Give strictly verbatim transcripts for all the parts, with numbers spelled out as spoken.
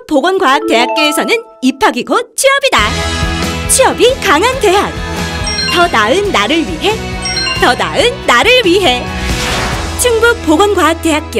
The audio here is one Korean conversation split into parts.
충북보건과학대학교에서는 입학이 곧 취업이다. 취업이 강한 대학. 더 나은 나를 위해, 더 나은 나를 위해. 충북보건과학대학교.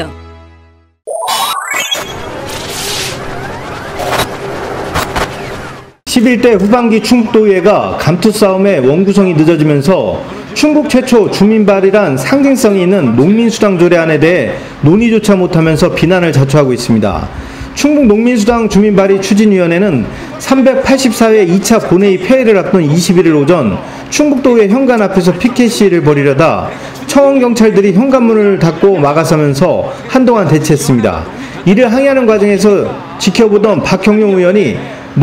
십일 대 후반기 충북도의회가 감투 싸움에 원구성이 늦어지면서 충북 최초 주민발의란 상징성이 있는 농민수당 조례안에 대해 논의조차 못하면서 비난을 자초하고 있습니다. 충북 농민수당 주민발의 추진위원회는 삼백팔십사 회 이 차 본회의 폐회를 앞둔 이십일 일 오전 충북도의회 현관 앞에서 피켓 시위를 벌이려다 청원경찰들이 현관문을 닫고 막아서면서 한동안 대치했습니다. 이를 항의하는 과정에서 지켜보던 박형용 의원이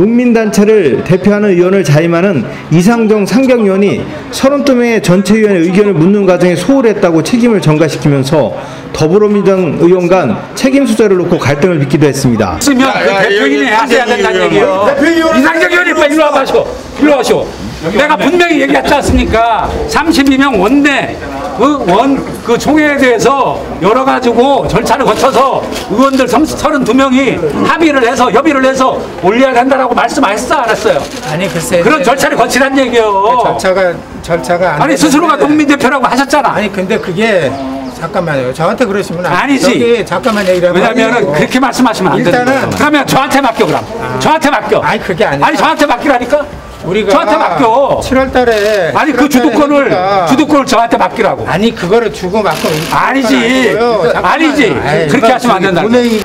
농민단체를 대표하는 의원을 자임하는 이상정 상경위원이 서른두 명의 전체위원의 의견을 묻는 과정에 소홀했다고 책임을 전가시키면서 더불어민주당 의원 간 책임 수저를 놓고 갈등을 빚기도 했습니다. 있으면 그 대표인이 하셔야 된다는 얘기예요. 이상정 의원님 빨리 일로 와봐시오. 일로 와시오. 내가 분명히 얘기했지 않습니까? 삼십이 명 원내 그 원 그 총회에 대해서 여러 가지고 절차를 거쳐서 의원들 서른두 명이 합의를 해서 협의를 해서 올려야 된다라고 말씀하셨어 안 했어요? 아니 글쎄 그런 절차를 거치란 얘기예요. 절차가 절차가 안 아니 스스로가 농민 대표라고 하셨잖아. 아니 근데 그게 잠깐만요. 저한테 그러시면 아니지. 저기 잠깐만 얘기를 하면 왜냐면은 그렇게 말씀하시면 안 되는 거예요. 그러면 저한테 맡겨 그럼. 아. 저한테 맡겨. 아니 그게 아니라. 아니 저한테 맡기라니까. 우리가 저한테 맡겨. 칠월 달에 아니 그 주도권을 하니까. 주도권을 저한테 맡기라고. 아니 그거를 주고 맡고 아니지. 아니지. 아이, 그렇게 하시면 안 된다.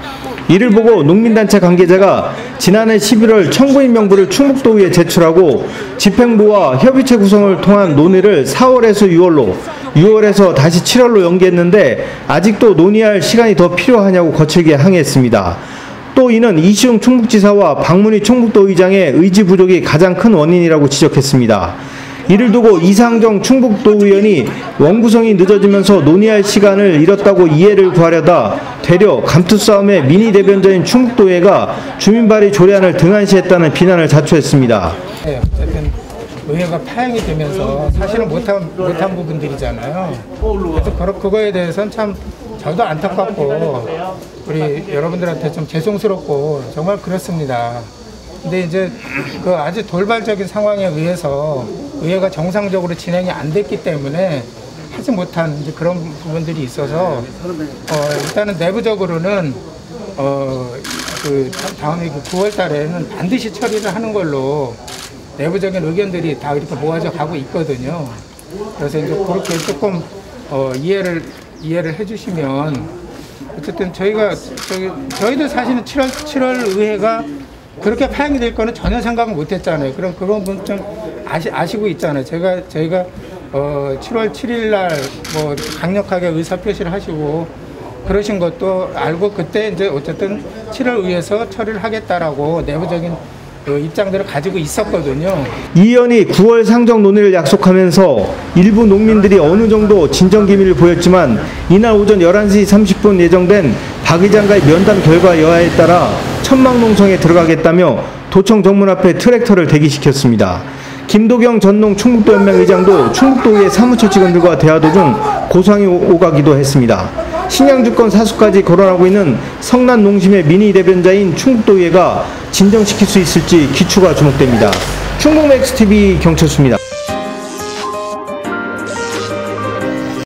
이를 보고 농민단체 관계자가 지난해 십일 월 청구인 명부를 충북도의회에 제출하고 집행부와 협의체 구성을 통한 논의를 사월에서 유월로, 유월에서 다시 칠월로 연기했는데 아직도 논의할 시간이 더 필요하냐고 거칠게 항의했습니다. 또 이는 이시웅 충북지사와 박문희 충북도의장의 의지 부족이 가장 큰 원인이라고 지적했습니다. 이를 두고 이상정 충북도의원이 원구성이 늦어지면서 논의할 시간을 잃었다고 이해를 구하려다 되려 감투 싸움의 미니 대변자인 충북도의회가 주민발의 조례안을 등한시했다는 비난을 자초했습니다. 네, 어쨌든 의회가 파행이 되면서 사실은 못한, 못한 부분들이잖아요. 그래서 그거에 대해서는 참 저도 안타깝고 우리 여러분들한테 좀 죄송스럽고 정말 그렇습니다. 근데 이제 그 아주 돌발적인 상황에 의해서 의회가 정상적으로 진행이 안 됐기 때문에 하지 못한 이제 그런 부분들이 있어서 어 일단은 내부적으로는 어 그 다음에 그 구월 달에는 반드시 처리를 하는 걸로 내부적인 의견들이 다 이렇게 모아져 가고 있거든요. 그래서 이제 그렇게 조금 어 이해를 이해를 해주시면 어쨌든 저희가 저희 저희도 사실은 칠월 칠월 의회가 그렇게 파행이 될 거는 전혀 생각을 못했잖아요. 그럼 그런 분 좀 아시 아시고 있잖아요. 제가 저희가 어 칠월 칠일 날 뭐 강력하게 의사 표시를 하시고 그러신 것도 알고 그때 이제 어쨌든 칠월 의회에서 처리를 하겠다라고 내부적인 그 입장들을 가지고 있었거든요. 이 의원이 구월 상정 논의를 약속하면서 일부 농민들이 어느 정도 진정기미를 보였지만 이날 오전 열한 시 삼십 분 예정된 박 의장과의 면담 결과 여하에 따라 천막농성에 들어가겠다며 도청 정문 앞에 트랙터를 대기시켰습니다. 김도경 전농 충북도연맹 의장도 충북도의회 사무처 직원들과 대화 도중 고성이 오가기도 했습니다. 식량주권 사수까지 거론하고 있는 성난 농심의 미니 대변자인 충북도의회가 진정시킬 수 있을지 기추가 주목됩니다. 충북맥스티비 경철수입니다.